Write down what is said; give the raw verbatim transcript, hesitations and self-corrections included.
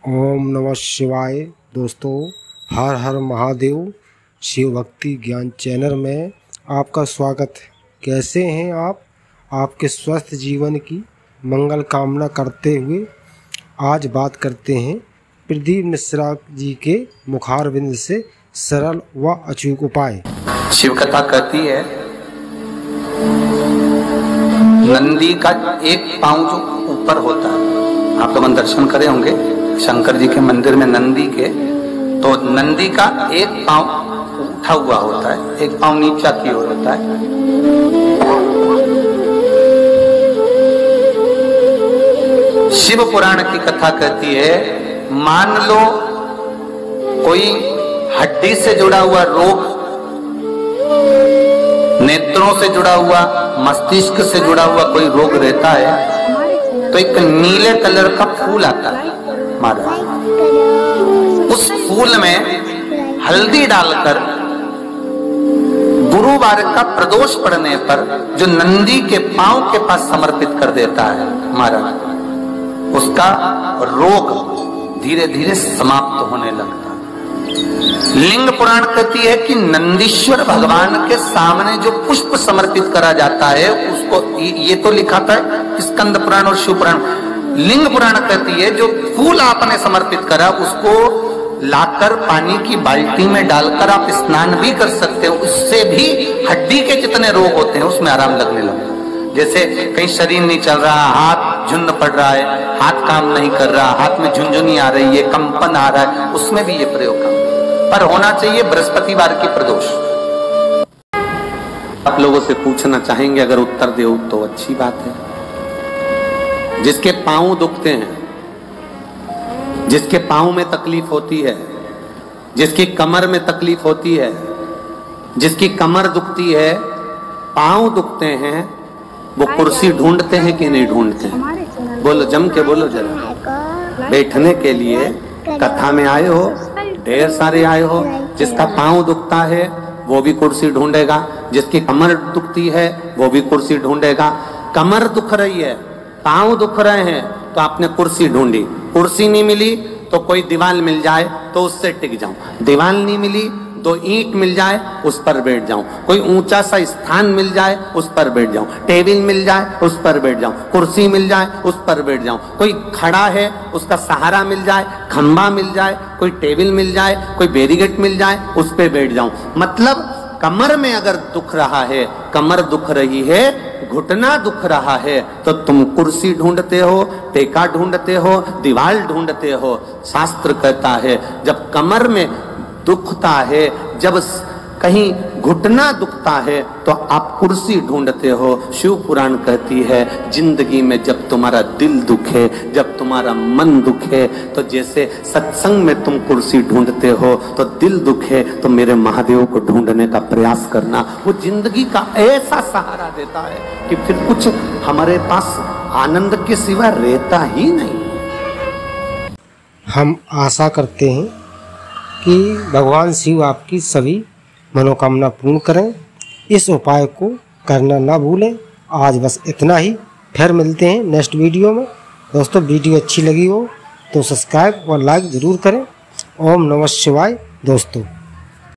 ओम नमः शिवाय। दोस्तों, हर हर महादेव शिव भक्ति ज्ञान चैनल में आपका स्वागत है। कैसे हैं आप? आपके स्वस्थ जीवन की मंगल कामना करते हुए आज बात करते हैं प्रदीप मिश्रा जी के मुखारविंद से सरल व अचूक उपाय। शिव कथा कहती है नंदी का एक पांव जो ऊपर होता है, आप लोग दर्शन करे होंगे शंकर जी के मंदिर में नंदी के, तो नंदी का एक पांव उठा हुआ होता है, एक पांव नीचा की ओर होता है। शिव पुराण की कथा कहती है, मान लो कोई हड्डी से जुड़ा हुआ रोग, नेत्रों से जुड़ा हुआ, मस्तिष्क से जुड़ा हुआ कोई रोग रहता है, तो एक नीले कलर का फूल आता है महाराज। उस फूल में हल्दी डालकर गुरुवार का प्रदोष पड़ने पर जो नंदी के पांव के पास समर्पित कर देता है महाराज, उसका रोग धीरे धीरे समाप्त होने लगता है। लिंग पुराण कहती है कि नंदीश्वर भगवान के सामने जो पुष्प समर्पित करा जाता है उसको, ये तो लिखा था स्कंद पुराण और शिव पुराण। लिंग पुराण कहती है जो फूल आपने समर्पित करा उसको लाकर पानी की बाल्टी में डालकर आप स्नान भी कर सकते हो। उससे भी हड्डी के जितने रोग होते हैं उसमें आराम लगने लगा। जैसे कहीं शरीर नहीं चल रहा, हाथ झुंड पड़ रहा है, हाथ काम नहीं कर रहा, हाथ में झुंझुनी आ रही है, कंपन आ रहा है, उसमें भी ये प्रयोग कर, पर होना चाहिए बृहस्पतिवार की प्रदोष। आप लोगों से पूछना चाहेंगे, अगर उत्तर दो तो अच्छी बात है। जिसके पांव दुखते हैं, जिसके पांव में तकलीफ होती है, जिसकी कमर में तकलीफ होती है, जिसकी कमर दुखती है, पांव दुखते हैं, वो कुर्सी ढूंढते हैं कि नहीं ढूंढते हैं? बोलो, जम के बोलो जरा। बैठने के लिए कथा में आए हो, ढेर सारे आए हो। जिसका पांव दुखता है वो भी कुर्सी ढूंढेगा, जिसकी कमर दुखती है वो भी कुर्सी ढूंढेगा। कमर दुख रही है, पांव दुख रहे हैं, तो आपने कुर्सी ढूंढी, कुर्सी नहीं मिली तो कोई दीवार मिल जाए तो उससे टिक जाऊं, दीवार नहीं मिली तो ईंट मिल जाए उस पर बैठ जाऊं, कोई ऊंचा सा स्थान मिल जाए उस पर बैठ जाऊं, टेबल मिल जाए उस पर बैठ जाऊं, कुर्सी मिल जाए उस पर बैठ जाऊं, कोई खड़ा है उसका सहारा मिल जाए, खंबा मिल जाए, कोई टेबल मिल जाए, कोई बैरिकेड मिल जाए, उस पर बैठ जाऊं। मतलब कमर में अगर दुख रहा है, कमर दुख रही है, घुटना दुख रहा है, तो तुम कुर्सी ढूंढते हो, टेका ढूंढते हो, दीवार ढूंढते हो। शास्त्र कहता है जब कमर में दुखता है, जब कहीं घुटना दुखता है, तो आप कुर्सी ढूंढते हो। शिव पुराण कहती है जिंदगी में जब तुम्हारा दिल दुखे, जब तुम्हारा मन दुखे, तो जैसे सत्संग में तुम कुर्सी ढूंढते हो, तो दिल दुखे तो मेरे महादेव को ढूंढने का प्रयास करना। वो जिंदगी का ऐसा सहारा देता है कि फिर कुछ हमारे पास आनंद के सिवा रहता ही नहीं। हम आशा करते हैं कि भगवान शिव आपकी सभी मनोकामना पूर्ण करें। इस उपाय को करना ना भूलें। आज बस इतना ही, फिर मिलते हैं नेक्स्ट वीडियो में। दोस्तों, वीडियो अच्छी लगी हो तो सब्सक्राइब और लाइक ज़रूर करें। ओम नमः शिवाय दोस्तों।